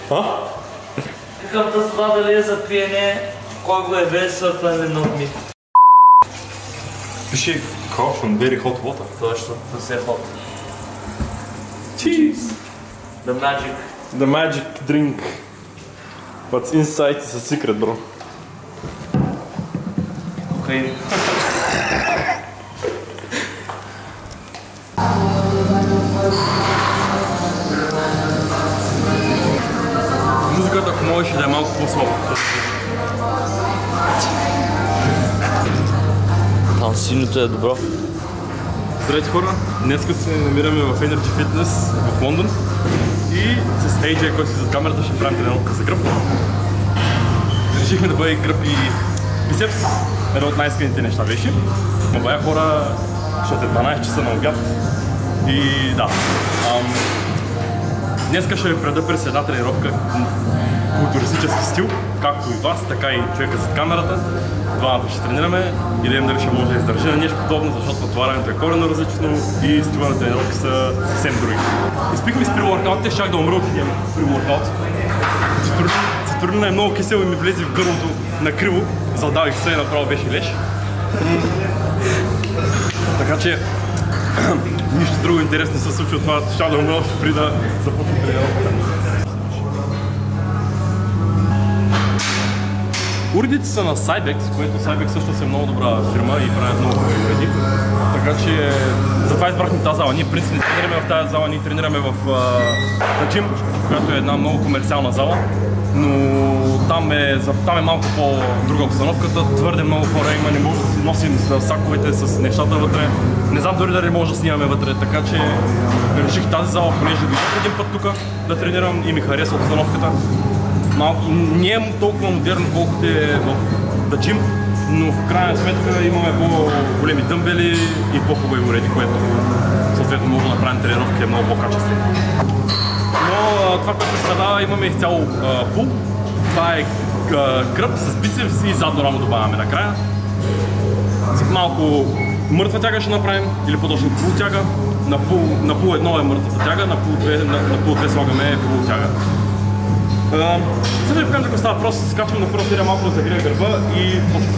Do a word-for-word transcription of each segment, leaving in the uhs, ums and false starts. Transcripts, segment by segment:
А? Какъвто това дали е за пиене, кой го е весъл, това е нов мит. Пише caution, very hot water. Точно, да се е hot. Cheese! The magic. The magic drink. What's inside is a secret, bro. Кокаин. Музиката, ако можеше да е малко по-слаба. Там синьото е добро. Здравейте хора, днес се намираме в Energy Fitness в Лондон и с ей джей, който си зад камерата, ще правим тренировка за гръб. Решихме да бъде гръб и бицепс, едно от най-исканите неща беше. Но бая хора, защото е дванайсет часа на обяд и да. Ам... Днеска ще ви преда през една тренировка културистически стил, както и вас, така и човека зад камерата. Двамата ще тренираме и да видим дали ще може да издържи на нещо подобно, защото натоварянето е коренно различно и стила на тренировки са съвсем други. Изпихме с при-воркаутите, щях да умра от един при-воркаут. Цитрулина е много кисел и ми влезе в гърлото накриво, задавих се и направо беше леш. Така че нищо друго интересно не се случи от това, щях да умра още преди да започна тренировката. Уредите са на Cybex, което Cybex също е много добра фирма и правят много хубави уреди. Така че затова избрахме тази зала. Ние в принцип не тренираме в тази зала, ние тренираме в uh, Gym, която е една много комерциална зала. Но там е, там е малко по-друга обстановката, твърде много хора има, не може да си носим с саковете с нещата вътре. Не знам дори дали може да снимаме вътре, така че реших тази зала, понеже дойдох един път тук да тренирам и ми хареса обстановката. Малко, не е толкова модерно, колкото е в The Gym, но в крайна сметка имаме по-големи дъмбели и по-хубави уреди, което съответно може да направим тренировки е много по-качествено. Но това, което представлява, имаме изцяло пул. Това е гръб с бицепс и задно рамо добавяме накрая. Малко мъртва тяга ще направим, или по-точно пул тяга. На пул, на пул едно е мъртвата тяга, на пул две, на, на пул две слагаме пул тяга. За да ви покажем какво става, просто скачвам на първа серия, малко да загрея гърба и почвам.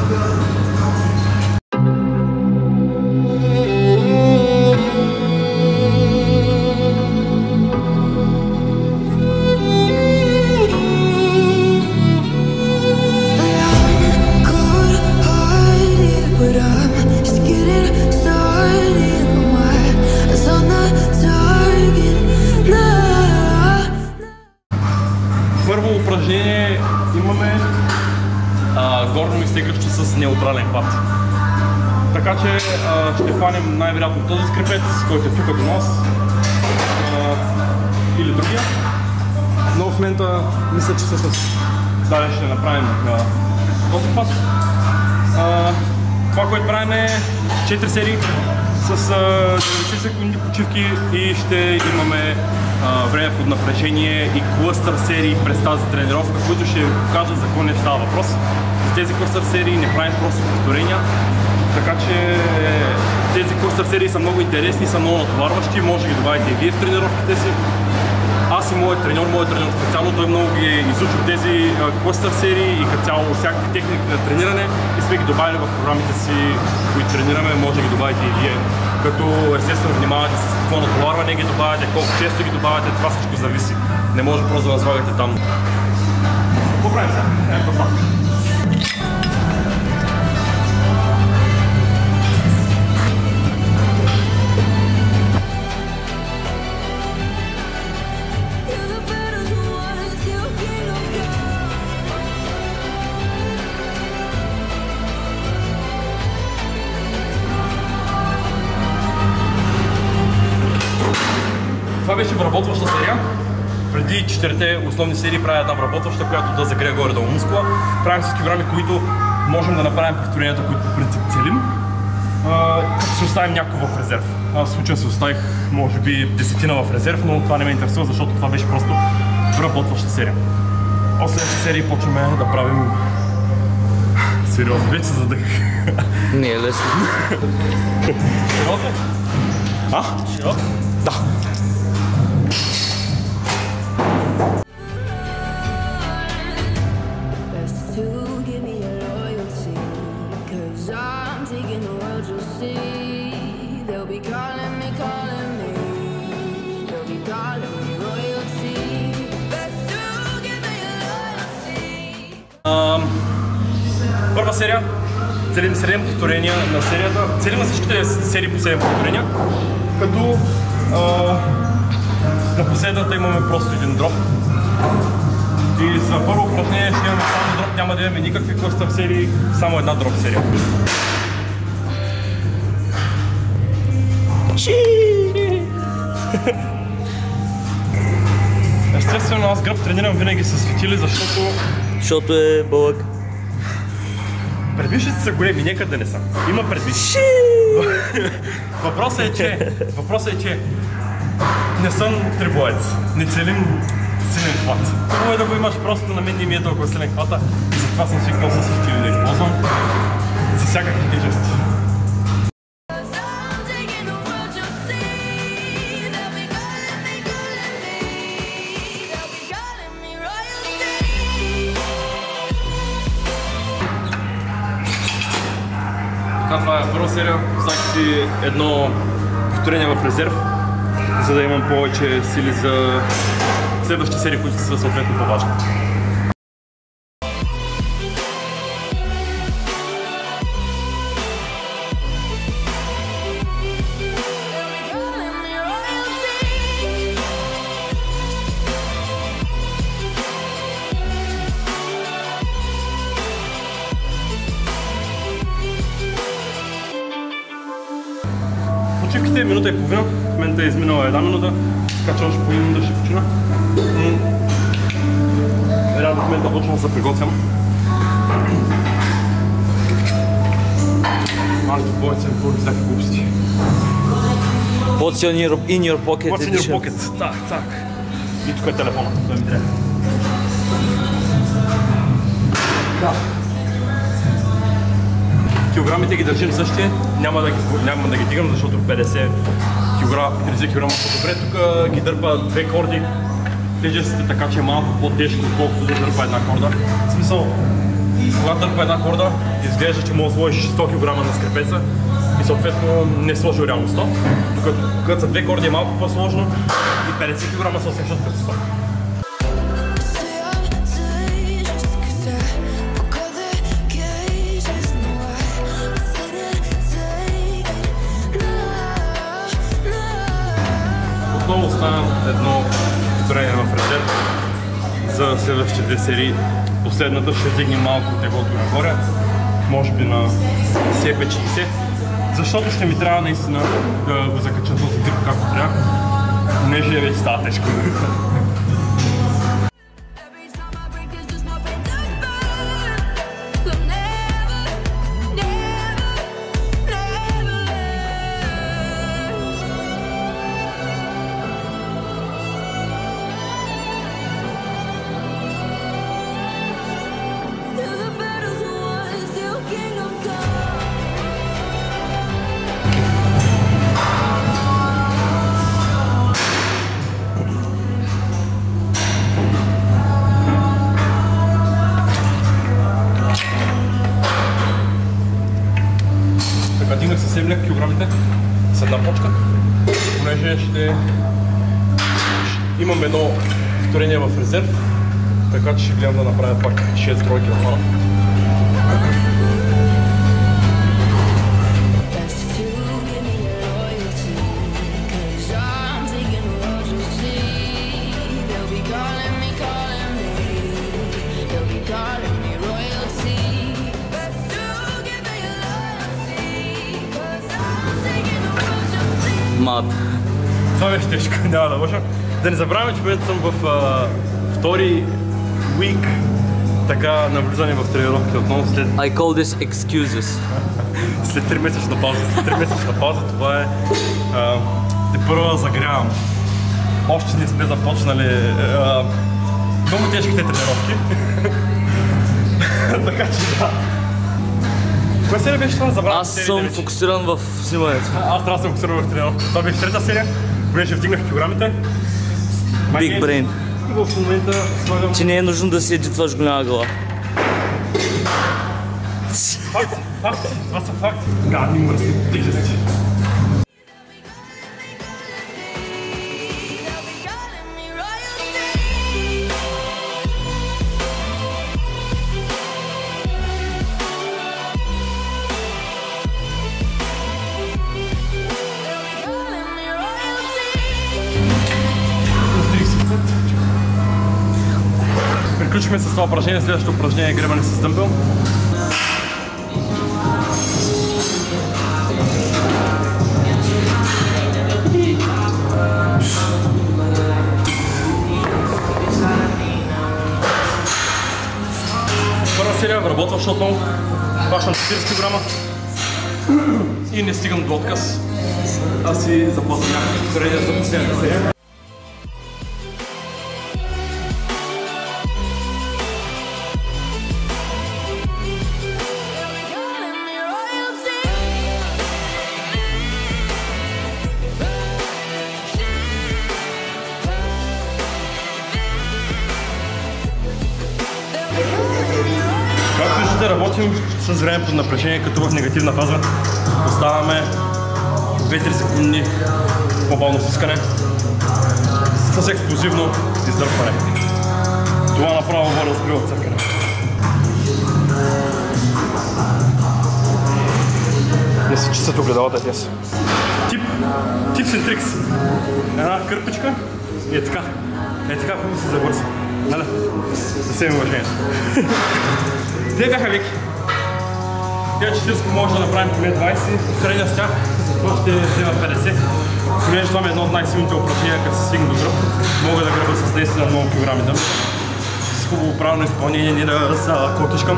Първо упражнение имаме а, горно изтеглящо с неутрален хват. Така че а, ще хванем най-вероятно този скрепец, който е тук до нас, а, или другия. Но в момента мисля, че всъщност далее ще направим а, този хват. А, това, което правим е четири серии с деветдесет секунди почивки и ще имаме а, време под напрежение и клъстър серии през тази тренировка, които ще покажат за какво не става въпрос. За тези клъстър серии не правим просто повторения, така че тези клъстър серии са много интересни, са много натоварващи, може да ги добавите и вие в тренировките си. Аз и моят треньор, моят треньор специално, той много ги е изучил тези клъстър серии и като цяло всякакви техники на трениране и сме ги добавили в програмите си, които тренираме, може да ги добавите и вие. Като естествено внимавате с какво натоварване ги добавяте, колко често ги добавяте, това всичко зависи. Не може просто да слагате там. Какво правим сега? Ето това. Това беше вработваща серия. Преди четирите основни серии правя една вработваща, която да загрея горе-долу мускула. Правим всички програми, които можем да направим повторенията, които по принцип целим. Като се оставим някакво в резерв. Аз в случая се оставих може би десетина в резерв, но това не ме интересува, защото това беше просто вработваща серия. От следващата серия почваме да правим сериозно. Вече се задъхах. Не е лесно. Широк е? А? Широк? Да. първа серия, целим седем повторения на серията, целим на всичките серии по седем повторения, като а, на последната имаме просто един дроп. И за първо плътнение ще имаме само дроп, няма да имаме никакви къстъм серии, само една дроп серия. Естествено, аз гръб тренирам винаги с светили, защото... Защото е бълък. Предвиждите са големи, нека да не са. Има предвиждите. Въпросът е, че... Въпросът е, че... Не съм трибоец. Не целим силен хват. Хубаво е да го имаш, просто на мен не ми е толкова силен хвата. И затова съм свикнал с светили да използвам. За всякакви тежести. Така, това е първа серия, оставих си едно повторение в резерв, за да имам повече сили за следващите серии, които са съответно по-важни. Почивките е минута и половина, в момента е изминала една минута, така че още по една минута ще почина. Реално в момента почвам да се приготвям. Малки бойци ми говори всякакви глупости. What's in your, in your pocket? What's in your pocket? Так, так. И тук е телефона, той ми трябва. Да. Килограмите ги държим същия, няма да ги, няма да ги дигам, защото петдесет килограма са добре. Тук ги дърпа две корди, тежестите така че е малко по-тежко, отколкото да дърпа една корда. В смисъл, когато дърпа една корда, изглежда, че може да сложиш сто килограма на скрепеца и съответно не сложил реално сто. Докато когато са две корди е малко по-сложно и петдесет килограма се усещат като сто. Отново оставям едно повторение в резерв за следващите две серии. Последната ще вдигне малко теглото нагоре, може би на седемдесет, защото ще ми трябва наистина да го закача този гръб както трябва, понеже вече става тежко. Дигнах съвсем леко килограмите с една почка, понеже ще имам едно повторение в резерв, така че ще гледам да направя пак шест тройки на хора. Мат. Това беше тежко, няма да лъжа. Да не забравяме, че вече съм в а, втори уик така навлизане в тренировки отново след... I call this excuses. след три месечна пауза. След три месечна пауза това е... А, тепърва загрявам. Още не сме започнали а, много тежките тренировки. Така че да. Коя серия беше това? Забравям. Аз съм фокусиран в снимането. Аз трябва да съм фокусиран в тренировката. Това беше трета серия, понеже вдигнах килограмите. Big brain. В момента слагам... Че не е нужно да си едитваш голяма глава. Факти, факти, това са факти. Гадни мръсни тежести. приключихме с това упражнение. Следващото упражнение е гребане с дъмбел. Първа серия работвам, защото много хващам четиридесет килограма и не стигам до отказ. Аз си запазвам някакви повторения за последната серия. Както виждате, работим с време под напрежение, като в негативна фаза. Оставаме две-три секунди по-бавно пускане с експлозивно издърпване. Това направо воля с грива църкане. Не се чистят огледалата днес. Тип, tips and tricks. Една кърпичка и е така. Е така, хубаво се завързва. Нали? Да се ми уважението. Те бяха леки. Тя четиридесет може да направим поне двайсет, повторения с тях, затова ще взема петдесет. Понеже това е едно от най-силните упражнения, като се стигне до гръб. Мога да гръба с наистина много килограми дъмбел. С хубаво правилно изпълнение, не да се котишкам.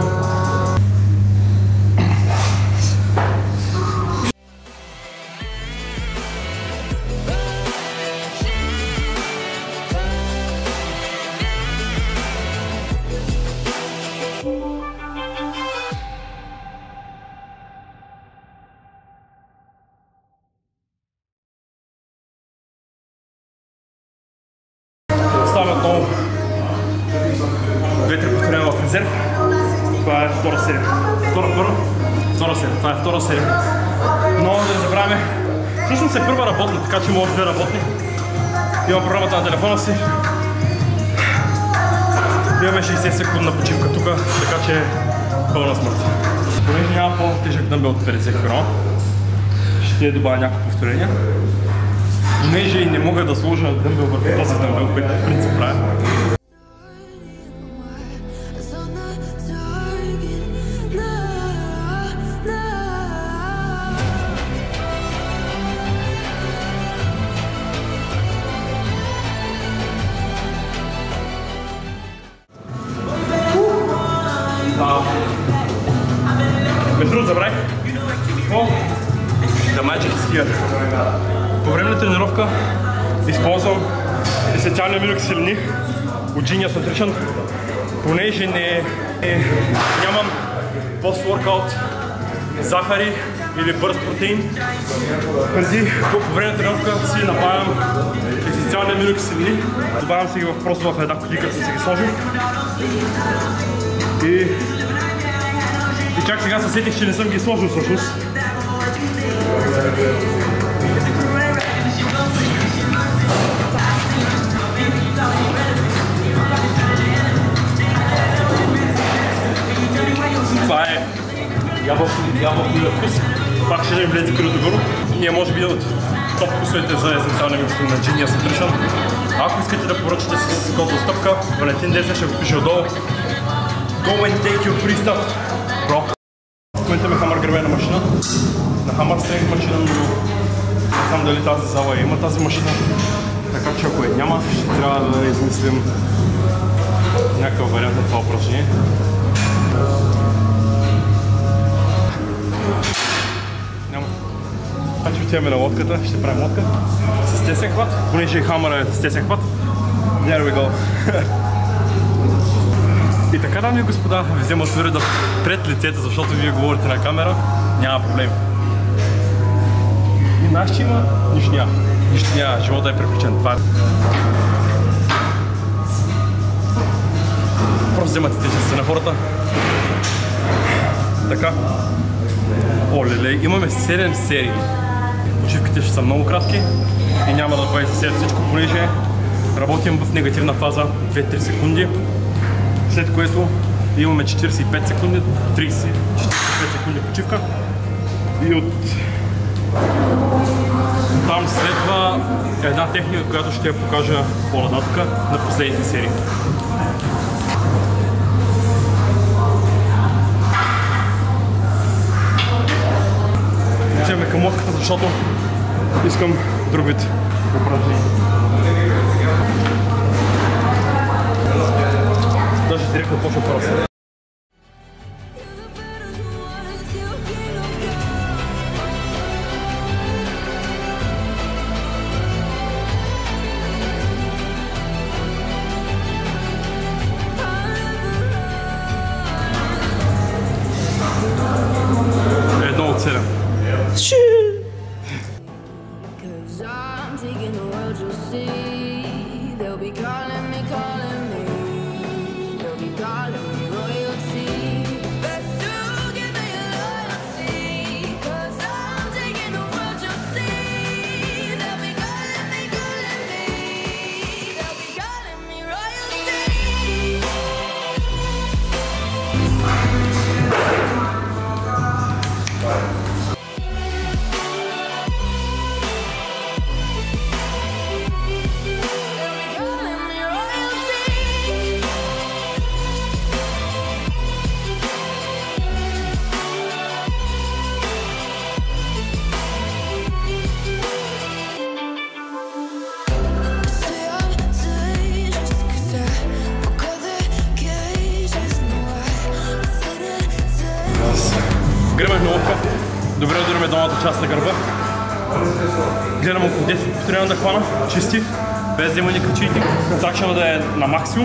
Оставаме отново две-три повторения в резерв. Това е втора серия. Втора, първа? Втора серия. Това е втора серия. Но да не забравяме, всъщност е първа работна, така че може да работи. Имам програмата на телефона си. Имаме шейсет секундна почивка тук, така че пълна смърт. Понеже няма по-тежък дъмбел от петдесет килограма, ще добавя няколко повторения. Понеже и не мога да сложа дъмбел върху този дъмбел, който в принцип правя. Между другото забравих. О, The Magic is here. По време на тренировка използвам есенциални аминокиселини от Genius Nutrition, понеже не, не, нямам пост-воркаут захари или бърз протеин. Преди, по време на тренировка си набавям есенциални аминокиселини, добавям си ги в, просто в една кутийка, съм си ги сложил. И, и чак сега се сетих, че не съм ги сложил всъщност. Това е ябълковия вкус. Пак ще не влезе крилото горе. Ние може би от топ вкусовете за есенциални аминокиселини на Genius Nutrition. Ако искате да поръчате с кодова стъпка, Валентин десет ще го пише отдолу. Go and take your free stuff, bro. В момента ме Хамър гребена машина. На Хамър Strength машина, но не знам дали тази зала има тази машина. Така че ако е няма, ще трябва да измислим някакъв вариант на това упражнение. Няма. Значи отиваме на лодката, ще правим лодка с тесен хват, понеже Хамър е с тесен хват. There we go. И така, дами и господа, ви взема отвори да пред лицето, защото вие говорите на камера, няма проблем. И знаеш, че има? Нищо няма. Нищо няма, живота е приключен. Това е. Просто вземате тежестта на хората. Така. О, леле, имаме седем серии. Почивките ще са много кратки и няма да бъде за сега всичко, понеже работим в негативна фаза две-три секунди. След което имаме четиридесет и пет секунди, тридесет, четиридесет и пет секунди почивка. И от там следва една техника, която ще я покажа по-нататък на последните серии. отиваме към лодката, защото искам друг вид упражнение. Даже директно почва просто. Едно от седем. Гръмах на лодка, добре ударяме долната част на гърба. Гледам около десет повторения да хвана, чисти, без да има никакъв читинг. Тракшънът да е на максимум.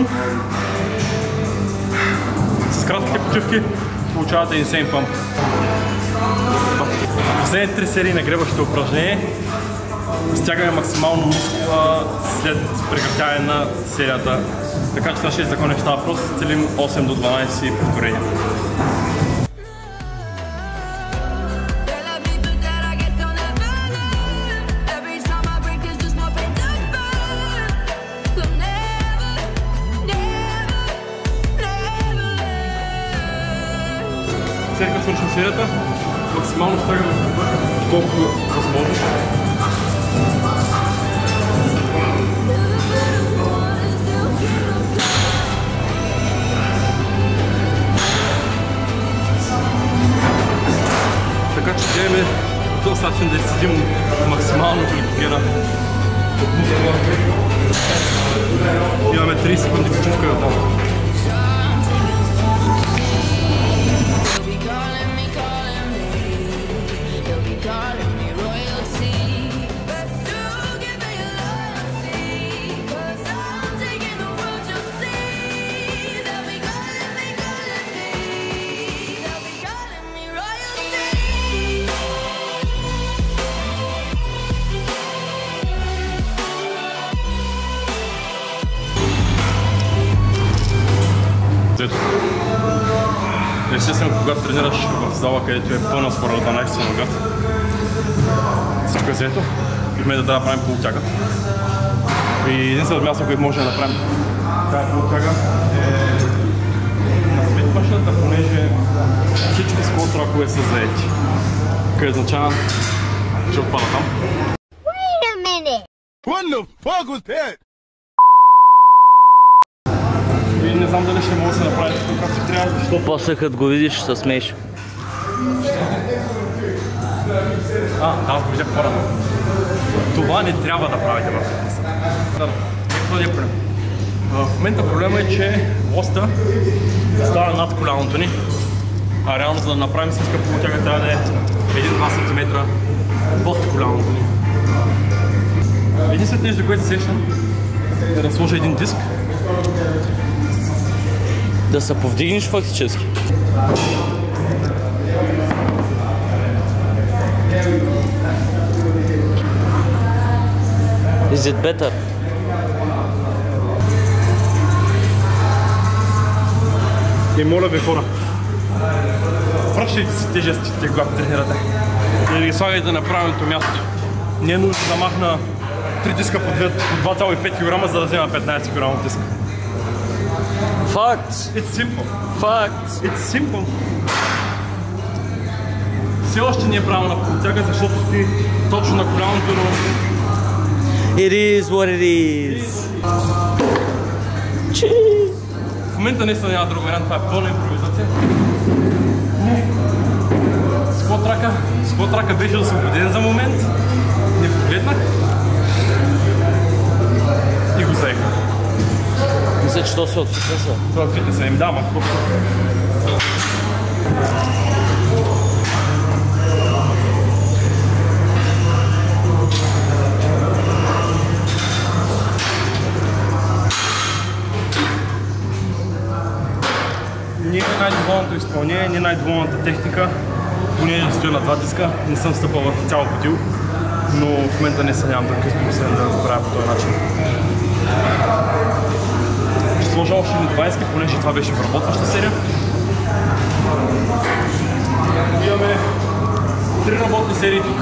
С кратките почивки получавате insane pump. В последните три серии на гребащите упражнение стягаме максимално мускула след прекратяване на серията. Така че нашия закон е става просто, целим осем до дванайсет повторения. След като свършим серията, максимално стягаме колкото възможно. Така че гледаме по този начин да седим максимално гликогена от мускула. Имаме трийсет секунди почивка и оттам. Естествено, когато тренираш в зала, където е пълна спората на ефси ногата, всичко е взето и в мен да трябва да правим полутяга. И единственото място, което може да направим тази полутяга е на сметмашната, понеже всички скот ракове са заети. Къде означава, че отпада там. Wait a minute! What the fuck was that? И не знам дали ще мога да се направи така както трябва, защото... После като го видиш, ще се смееш. А, да, аз го видях хора. Това не трябва да правите в фитнеса. Да, е проблем. В момента проблема е, че лоста става над коляното ни, а реално за да направим всичка полутяга трябва да е един-два сантиметра под коляното ни. Единственото нещо, което се сещам, е да сложа един диск. Да се повдигнеш фактически. Is it better? И моля ви хора, пращайте си тежестите, когато тренирате. И ги слагайте на правилното място. Не е нужно да махна три диска по два цяло и пет килограма, за да взема петнайсет килограма диск. Факт! It's simple. Факт! It's simple. Все още не е правилна полутяга, защото стои точно на коляното, но... It is what it is. Чи! В момента наистина няма друг вариант, това е пълна импровизация. Сквот трак ръка, сквот ръка беше освободен за момент. Не погледнах. И го заех. Мисля, че то се от фитнеса. Това е фитнеса им дама. Не е най-доволното изпълнение, не е най-доволната техника, понеже стоя на два диска, не съм стъпал върху цял подил, но в момента не се нямам друг избор, освен да го правя по този начин. Ще сложа още на двайсет, понеже това беше в работваща серия. Имаме три работни серии тук.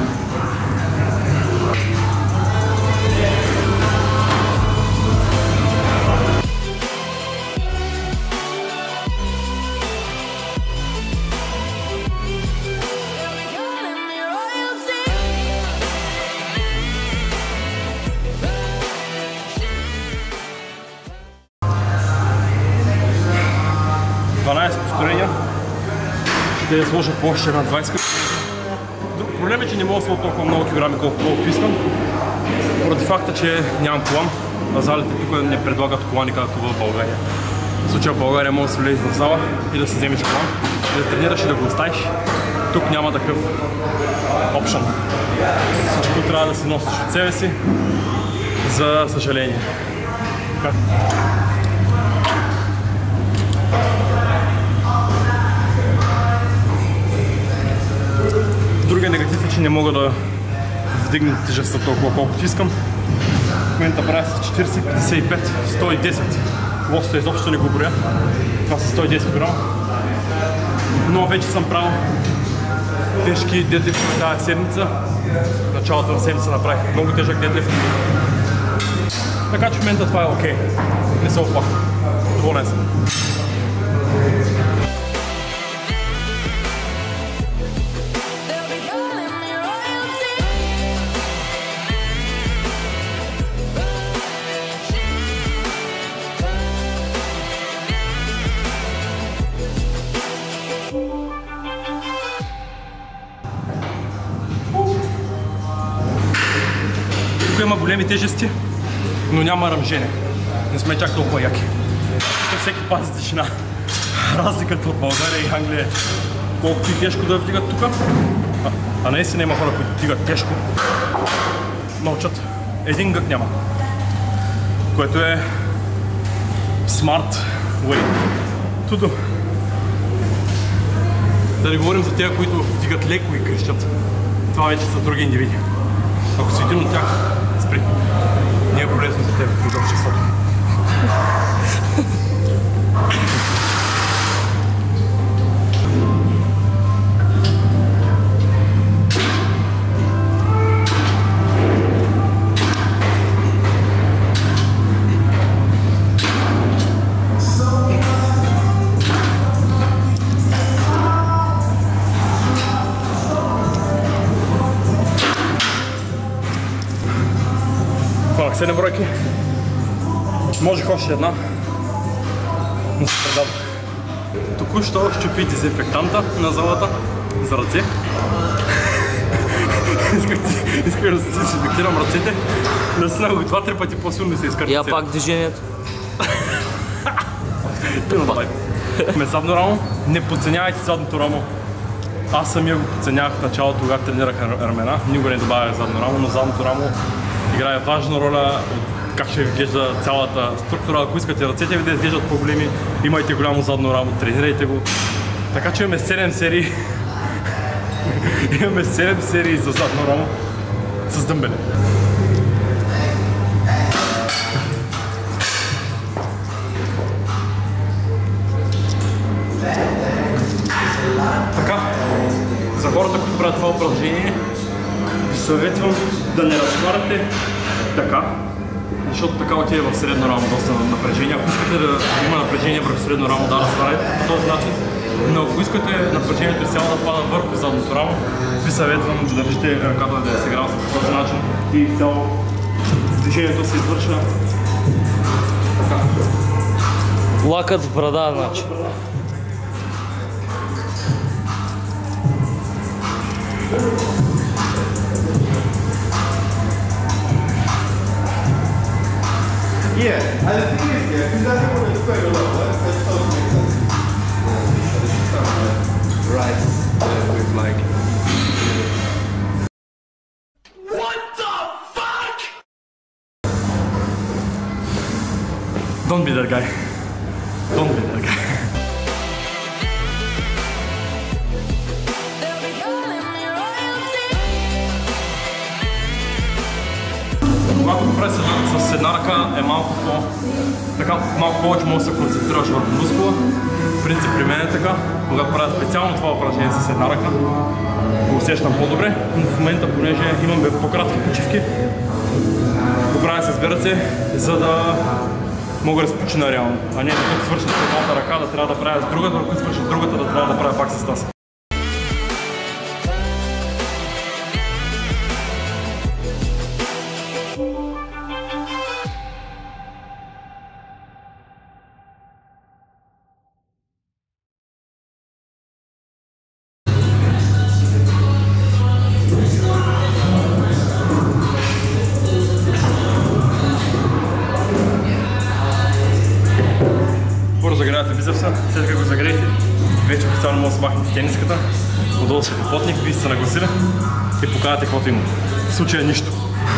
дванайсет повторения. Ще я сложа по още една двайсет. Проблем е, че не мога да сложа толкова много килограми, колкото искам. Поради факта, че нямам колан. А залите тук не предлагат колани, както в България. В случая в България може да се влезеш в зала и да си вземеш колан, и да тренираш и да го оставиш. Тук няма такъв опшън. Всичко трябва да се носиш от себе си, за съжаление. Другия негатив е, че не мога да вдигна тежестта толкова колкото искам. В момента правя с четирийсет, петдесет и пет, сто и десет. Лоста изобщо не го броя. Това са сто и десет грама. Но вече съм правил тежки дедлифти тази седмица. В началото на седмица направих много тежък дедлифт. Така че в момента това е окей. Не се оплаха. Доволен съм. Тук има големи тежести, но няма ръмжене. Не сме чак толкова яки. Тук всеки пази тишина. Разликата от България и Англия е колкото и тежко да вдигат тук. А, а наистина има хора, които вдигат тежко. Мълчат. Един гък няма. Което е smart way to do. Да не говорим за тези, които вдигат леко и крещят. Това вече са други индивиди. Ако си един от тях, спри. Не е полезно за теб и за обществото. седем бройки. Можех още една, но се предадох. Току-що щупи дезинфектанта на залата за ръце. Исках да си дезинфектирам ръцете, да се нагох два-три пъти по-силно да се изкарат. Я пак движението. Ме задно рамо, не подценявайте задното рамо. Аз самия го подценявах в началото, когато тренирах ramена. Никога не добавях задно рамо, но задното рамо играе важна роля от как ще изглежда цялата структура. Ако искате ръцете ви да изглеждат по-големи, имайте голямо задно рамо, тренирайте го. Така че имаме седем серии. Имаме седем серии за задно рамо с дъмбели. Така, за хората, които правят това упражнение, ви съветвам да не разтваряте така, защото така отиде в средно рамо доста напрежение. Ако искате да има напрежение върху средно рамо, да разтваряте по този начин. Но ако искате напрежението изцяло да пада върху задното рамо, ви съветвам да държите ръката да се грава по този начин и изцяло движението се извършва така. Лакът в брада, значи. Yeah, and the thing is, yeah, because that's what it's quite a lot, right? That's totally makes sense. Yeah, this is some uh, rice uh, with like. What the fuck? Don't be that guy. Don't be that guy. Когато го правиш с една ръка е малко по... така малко повече може да се концентрираш върху мускула. В принцип при мен е така. Когато правя специално това упражнение с една ръка, го усещам по-добре. Но в момента, понеже имам по-кратки почивки, го правя с две ръце, за да мога да се почина реално. А не докато свърша с едната ръка да трябва да правя с другата, докато свърша с другата да трябва да правя пак с тази. Загрявате бицепса, след като го загреете, вече официално може да се махнете тениската, отдолу си попотник, вие сте се нагласили и покажете каквото има. В случая нищо.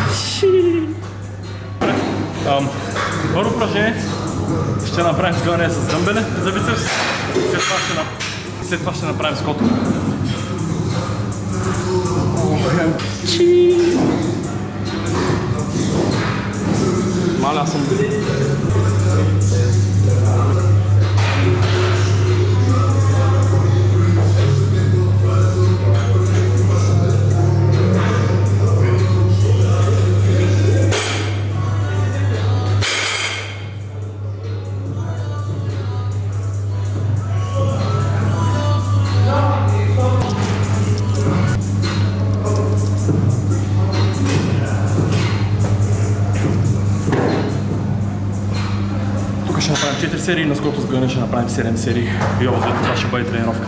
Първо упражнение ще направим сгъване с дъмбели за бицепс, след това ще, след това ще направим скот. Маля, аз съм... Ще направим четири серии, на ското сгъване ще направим седем серии. И общо това ще бъде тренировка.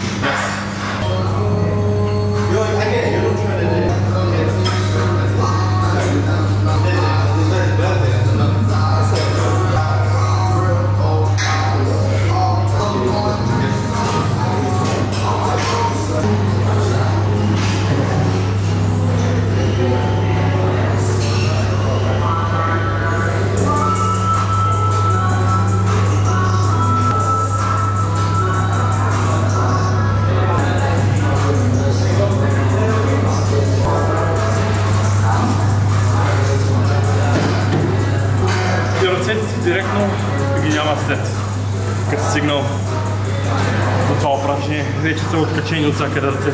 Директно ги няма след. Като стигнал до това упражнение, вече са откачени от всякъде ръце.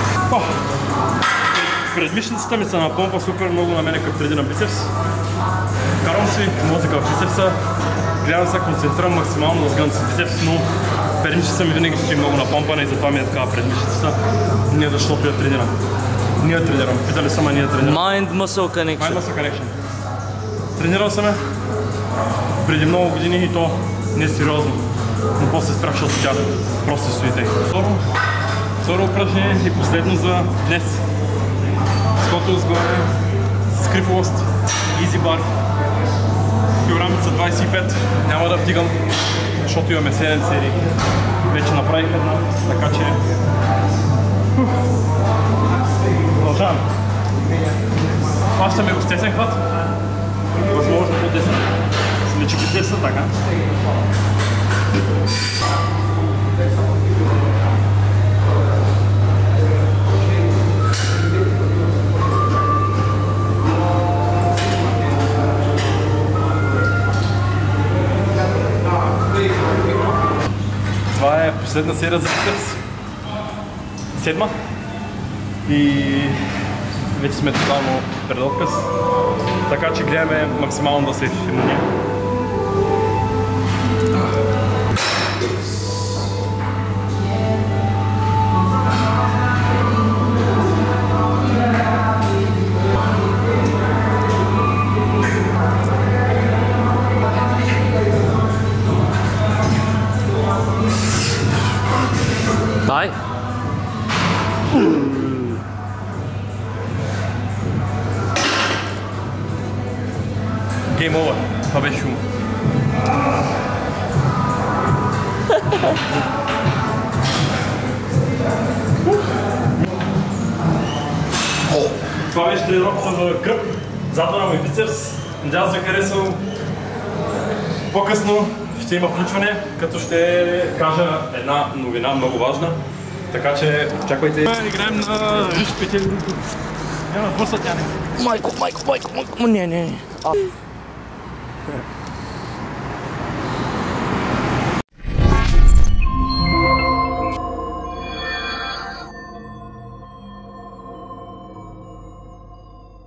Предмишницата ми се напомпа супер много на мене като тренирам бицепс. Карам си мозъка в бицепса, гледам се, концентрирам максимално да сгъвам с бицепс, но предмишницата ми винаги стои много напомпана и затова ми е такава предмишницата. Не защото я тренирам. Не я тренирам. Питали съм, а не я тренирам. Mind muscle connection. Mind muscle connection. Тренирал съм я преди много години и то не е сериозно, но после спрях, защото тя просто стоите. Второ, второ упражнение и последно за днес. Ското сгоре, скрифовост, изи бар, килограмица двадесет и пет, няма да вдигам, защото имаме седем серии. Вече направих една, така че... Продължаваме. Хващаме го с тесен хват, възможно по-десен. Лечи бицепса, така. Това е последна серия за бицепс. Седма. И вече сме тотално пред отказ. Така че гледаме максимално да се ефим на нея. Дай! Game over. Това беше шум. Това беше тренировката за гръб, задна ми бицепс. Надявам се харесал. По-късно ще има включване, като ще кажа една новина много важна. Така че очаквайте. Играем на петели руки. Няма, бърса тя не. Майко, майко, майко, майко, не, не.